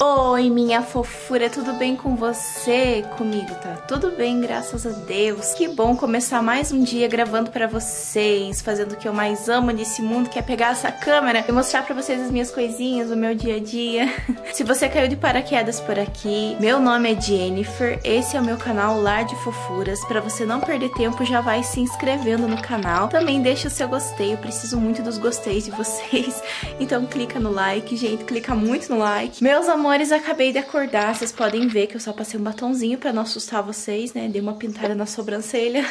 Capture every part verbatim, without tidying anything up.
Oi, minha fofura, tudo bem com você? Comigo tá tudo bem, graças a Deus. Que bom começar mais um dia gravando pra vocês, fazendo o que eu mais amo nesse mundo, que é pegar essa câmera e mostrar pra vocês as minhas coisinhas, o meu dia a dia. Se você caiu de paraquedas por aqui, meu nome é Jennifer, esse é o meu canal Lar de Fofuras. Pra você não perder tempo, já vai se inscrevendo no canal. Também deixa o seu gostei, eu preciso muito dos gosteis de vocês. Então clica no like, gente, clica muito no like. Meus amores, acabei de acordar, vocês podem ver que eu só passei um batonzinho pra não assustar vocês, né? Dei uma pintada na sobrancelha.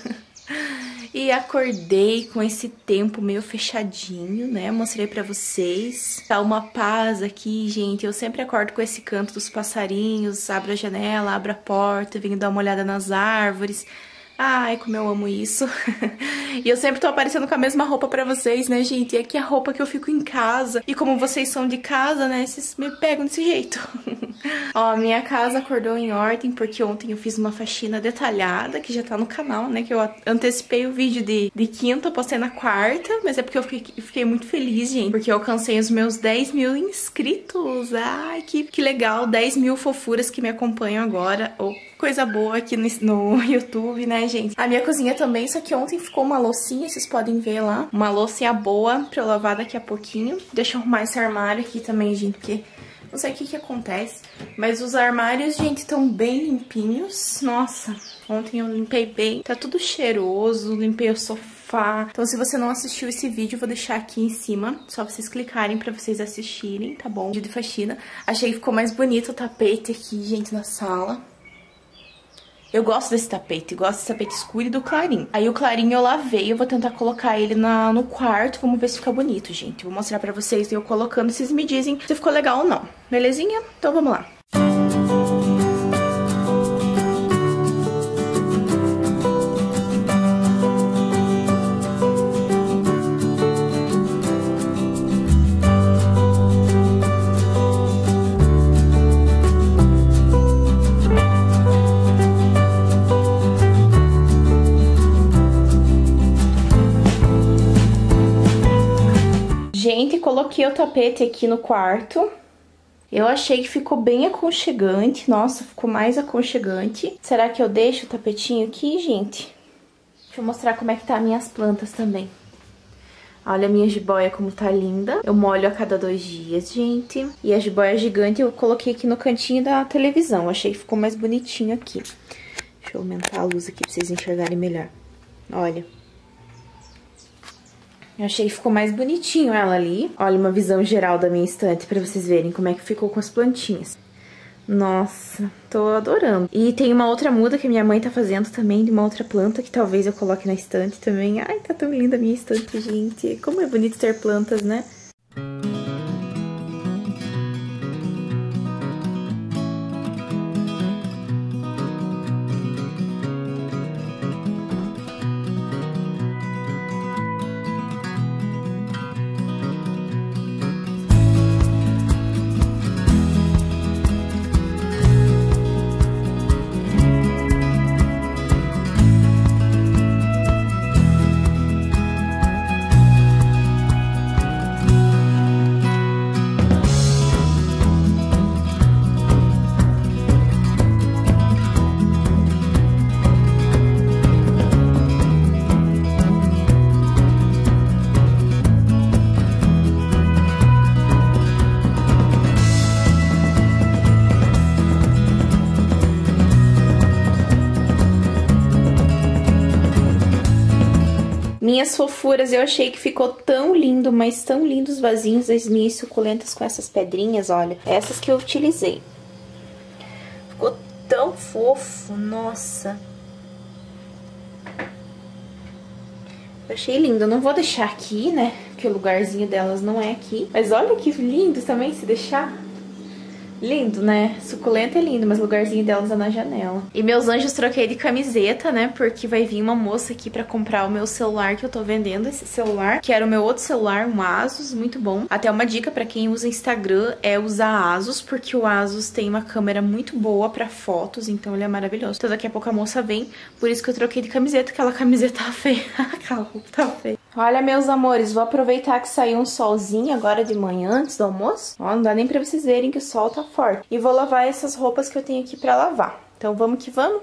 E acordei com esse tempo meio fechadinho, né? Mostrei pra vocês. Tá uma paz aqui, gente. Eu sempre acordo com esse canto dos passarinhos. Abro a janela, abro a porta, venho dar uma olhada nas árvores. Ai, como eu amo isso. E eu sempre tô aparecendo com a mesma roupa pra vocês, né, gente? E aqui é a roupa que eu fico em casa. E como vocês são de casa, né, vocês me pegam desse jeito. Ó, minha casa acordou em ordem porque ontem eu fiz uma faxina detalhada, que já tá no canal, né? Que eu antecipei o vídeo de, de quinta, eu postei na quarta. Mas é porque eu fiquei, fiquei muito feliz, gente. Porque eu alcancei os meus dez mil inscritos. Ai, que, que legal. dez mil fofuras que me acompanham agora. Oh, coisa boa aqui no, no YouTube, né, gente? A minha cozinha também, só que ontem ficou uma loucinha, vocês podem ver lá. Uma loucinha boa pra eu lavar daqui a pouquinho. Deixa eu arrumar esse armário aqui também, gente, porque não sei o que que acontece. Mas os armários, gente, estão bem limpinhos. Nossa, ontem eu limpei bem. Tá tudo cheiroso, limpei o sofá. Então, se você não assistiu esse vídeo, eu vou deixar aqui em cima. Só vocês clicarem pra vocês assistirem, tá bom? Vídeo de faxina. Achei que ficou mais bonito o tapete aqui, gente, na sala. Eu gosto desse tapete, gosto desse tapete escuro e do clarinho. Aí o clarinho eu lavei, eu vou tentar colocar ele na, no quarto, vamos ver se fica bonito, gente. Vou mostrar pra vocês eu colocando, vocês me dizem se ficou legal ou não. Belezinha? Então vamos lá. Gente, coloquei o tapete aqui no quarto. Eu achei que ficou bem aconchegante. Nossa, ficou mais aconchegante. Será que eu deixo o tapetinho aqui, gente? Deixa eu mostrar como é que tá as minhas plantas também. Olha a minha jiboia como tá linda. Eu molho a cada dois dias, gente. E a jiboia gigante eu coloquei aqui no cantinho da televisão. Achei que ficou mais bonitinho aqui. Deixa eu aumentar a luz aqui pra vocês enxergarem melhor. Olha. Eu achei que ficou mais bonitinho ela ali. Olha uma visão geral da minha estante pra vocês verem como é que ficou com as plantinhas. Nossa, tô adorando. E tem uma outra muda que minha mãe tá fazendo também, de uma outra planta que talvez eu coloque na estante também. Ai, tá tão linda a minha estante, gente. Como é bonito ter plantas, né? Minhas fofuras, eu achei que ficou tão lindo, mas tão lindo os vasinhos das minhas suculentas com essas pedrinhas, olha. Essas que eu utilizei. Ficou tão fofo, nossa. Eu achei lindo. Eu não vou deixar aqui, né, porque o lugarzinho delas não é aqui. Mas olha que lindo também, se deixar. Lindo, né? Suculenta é lindo, mas o lugarzinho delas é na janela. E meus anjos troquei de camiseta, né? Porque vai vir uma moça aqui pra comprar o meu celular que eu tô vendendo, esse celular. Que era o meu outro celular, um Asus, muito bom. Até uma dica pra quem usa Instagram é usar Asus, porque o Asus tem uma câmera muito boa pra fotos, então ele é maravilhoso. Então daqui a pouco a moça vem, por isso que eu troquei de camiseta, aquela camiseta tá feia. Aquela roupa tá feia. Olha, meus amores, vou aproveitar que saiu um solzinho agora de manhã, antes do almoço. Ó, não dá nem pra vocês verem que o sol tá forte. E vou lavar essas roupas que eu tenho aqui pra lavar. Então vamos que vamos.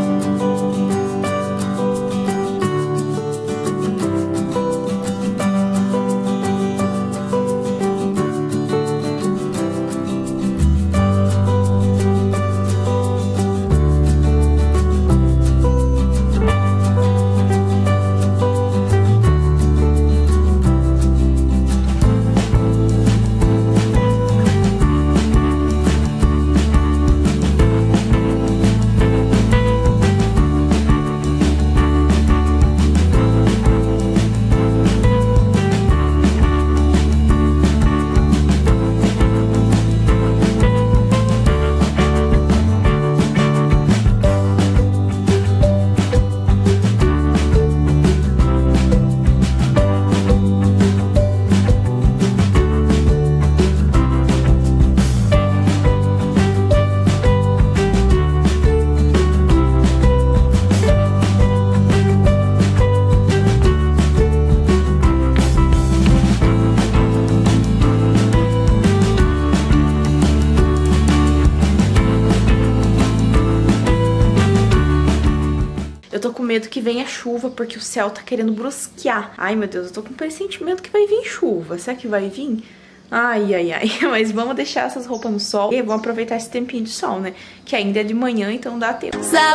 Eu tô com medo que venha chuva, porque o céu tá querendo brusquear. Ai, meu Deus, eu tô com um pressentimento que vai vir chuva. Será que vai vir? Ai, ai, ai. Mas vamos deixar essas roupas no sol e vamos aproveitar esse tempinho de sol, né? Que ainda é de manhã, então dá tempo.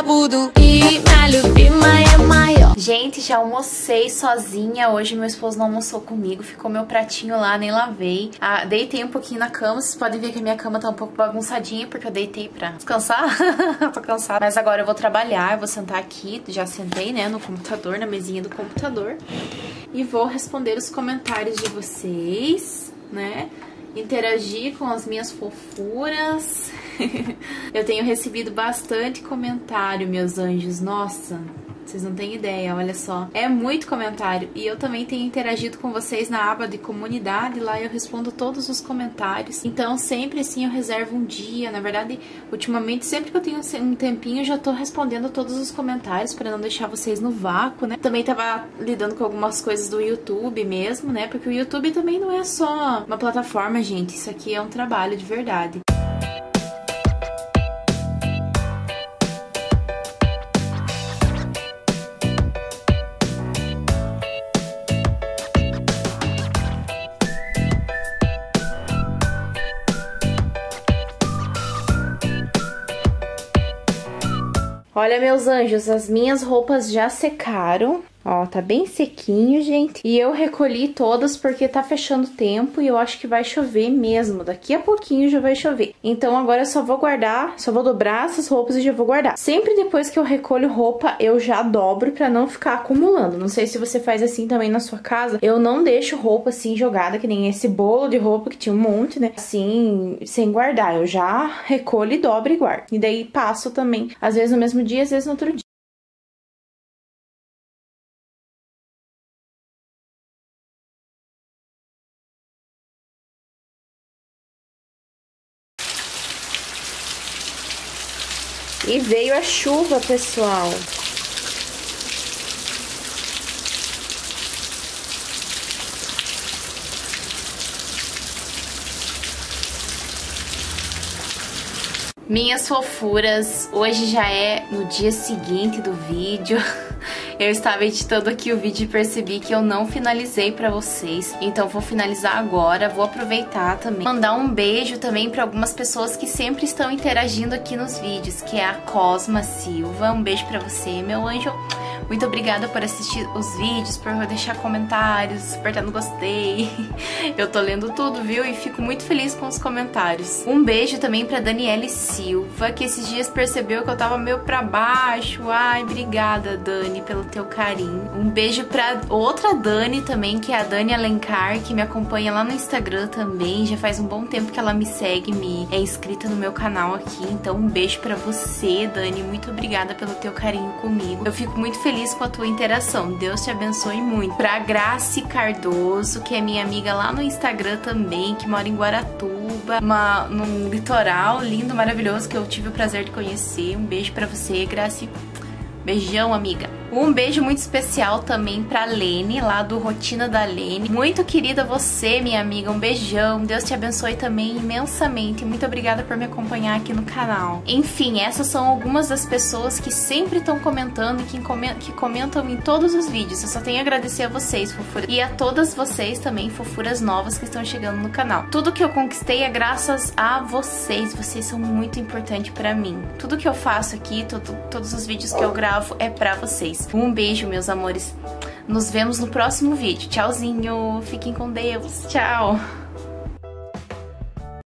Gente, já almocei sozinha. Hoje meu esposo não almoçou comigo. Ficou meu pratinho lá, nem lavei. Ah, deitei um pouquinho na cama. Vocês podem ver que a minha cama tá um pouco bagunçadinha, porque eu deitei pra descansar. Tô cansada. Mas agora eu vou trabalhar. Eu vou sentar aqui. Já sentei, né, no computador, na mesinha do computador. E vou responder os comentários de vocês, né? Interagir com as minhas fofuras. Eu tenho recebido bastante comentário, meus anjos. Nossa, vocês não têm ideia, olha só. É muito comentário. E eu também tenho interagido com vocês na aba de comunidade. Lá eu respondo todos os comentários. Então sempre assim eu reservo um dia. Na verdade, ultimamente, sempre que eu tenho um tempinho, eu já tô respondendo todos os comentários para não deixar vocês no vácuo, né? Também tava lidando com algumas coisas do YouTube mesmo, né? Porque o YouTube também não é só uma plataforma, gente. Isso aqui é um trabalho de verdade. Olha, meus anjos, as minhas roupas já secaram. Ó, tá bem sequinho, gente. E eu recolhi todas porque tá fechando o tempo e eu acho que vai chover mesmo. Daqui a pouquinho já vai chover. Então agora eu só vou guardar, só vou dobrar essas roupas e já vou guardar. Sempre depois que eu recolho roupa, eu já dobro pra não ficar acumulando. Não sei se você faz assim também na sua casa. Eu não deixo roupa assim jogada, que nem esse bolo de roupa que tinha um monte, né? Assim, sem guardar. Eu já recolho e dobro e guardo. E daí passo também, às vezes no mesmo dia, às vezes no outro dia. E veio a chuva, pessoal. Minhas fofuras, hoje já é no dia seguinte do vídeo. Eu estava editando aqui o vídeo e percebi que eu não finalizei pra vocês. Então vou finalizar agora, vou aproveitar também. Mandar um beijo também pra algumas pessoas que sempre estão interagindo aqui nos vídeos, que é a Cosma Silva. Um beijo pra você, meu anjo. Muito obrigada por assistir os vídeos, por deixar comentários, apertar no gostei. Eu tô lendo tudo, viu? E fico muito feliz com os comentários. Um beijo também pra Daniele Silva, que esses dias percebeu que eu tava meio pra baixo. Ai, obrigada, Dani, pelo teu carinho. Um beijo pra outra Dani também, que é a Dani Alencar, que me acompanha lá no Instagram também. Já faz um bom tempo que ela me segue, me é inscrita no meu canal aqui. Então um beijo pra você, Dani. Muito obrigada pelo teu carinho comigo. Eu fico muito feliz com a tua interação. Deus te abençoe muito. Pra Grace Cardoso, que é minha amiga lá no Instagram também, que mora em Guaratuba, uma, num litoral lindo, maravilhoso, que eu tive o prazer de conhecer. Um beijo pra você, Grace. Beijão, amiga. Um beijo muito especial também pra Lene, lá do Rotina da Lene. Muito querida você, minha amiga. Um beijão. Deus te abençoe também imensamente. Muito obrigada por me acompanhar aqui no canal. Enfim, essas são algumas das pessoas que sempre estão comentando e que, comentam, que comentam em todos os vídeos. Eu só tenho a agradecer a vocês, fofuras. E a todas vocês também, fofuras novas que estão chegando no canal. Tudo que eu conquistei é graças a vocês. Vocês são muito importantes pra mim. Tudo que eu faço aqui, tudo, todos os vídeos que eu gravo é pra vocês. Um beijo, meus amores. Nos vemos no próximo vídeo. Tchauzinho. Fiquem com Deus. Tchau.